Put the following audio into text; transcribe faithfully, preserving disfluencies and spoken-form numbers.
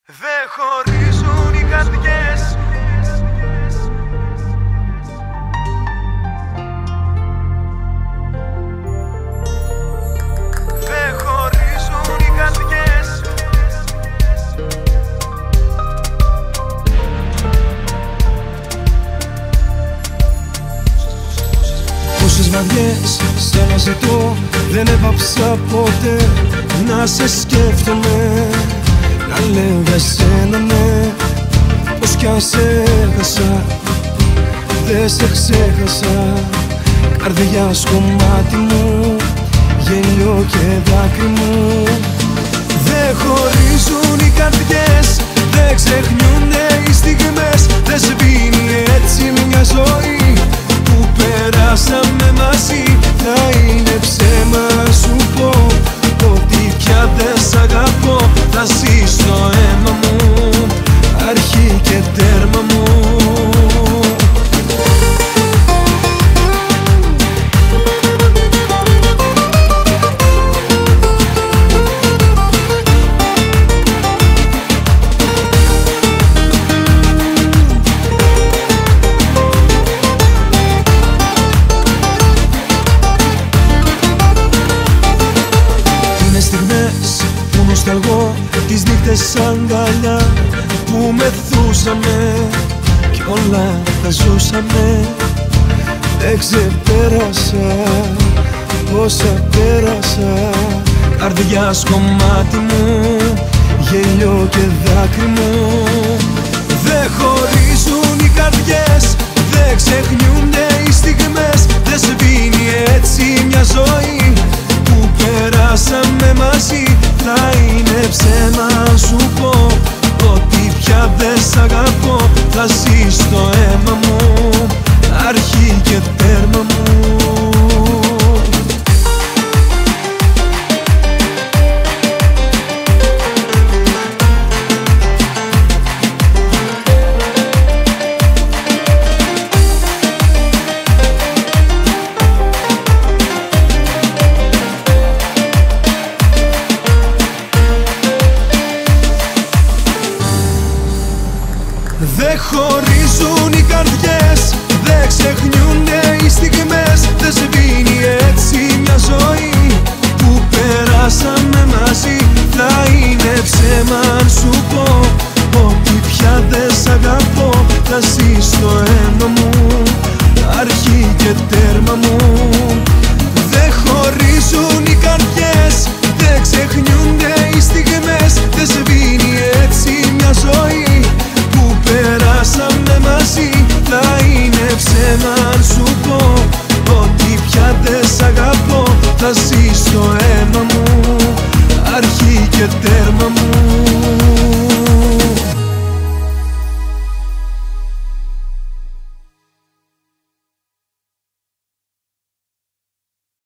Δε χωρίζουν οι καρδιές. Δε χωρίζουν οι καρδιές. Πόσες βραδιές σ' αναζητώ, δεν έπαψα ποτέ να σε σκέφτομαι, να λέω για σένα ναι. Πως κι αν σε έχασα, δεν σε ξέχασα. Καρδιάς κομμάτι μου, γέλιο και δάκρυ μου. Δεν χωρίζουν οι καρδιές, δεν ξεχνιούνται οι στιγμές. Δεν σβήνει έτσι μια ζωή που περάσαμε μαζί. Θα είναι ψέμα σου πω ότι πια δεν σ' αγαπώ. Θα ζεις στο αίμα μου, αρχή και τέρμα μου. Νοσταλγώ τις νύχτες αγκαλιά που μεθούσαμε κι όλα τα ζούσαμε. Δεν ξεπέρασα όσα πέρασα. Καρδιάς κομμάτι μου, γέλιο και δάκρυ μου. Δεν χωρίζουν οι καρδιές, δεν ξεχνιούνται οι στιγμές. Δεν σβήνει έτσι μια ζωή που περάσαμε μαζί. Θα είναι ψέμα σου πω ότι πια δεν σ' αγαπώ. Θα ζεις στο αίμα μου, αρχή και τέρμα μου. Δεν χωρίζουν οι καρδιές, δεν ξεχνιούνται οι στιγμές. Δεν σβήνει έτσι μια ζωή που περάσαμε μαζί. Θα είναι ψέμα αν σου πω ότι πια δεν σ' αγαπώ. Θα ζεις στο αίμα μου, αρχή και τέρμα μου. Δεν χωρίζουν οι καρδιές, δεν ξεχνιούνται οι στιγμές. Δεν σβήνει έτσι μια ζωή που περάσαμε μαζί. Θα είναι ψέμα αν σου πω ότι πια δεν σ' αγαπώ. Θα ζεις στο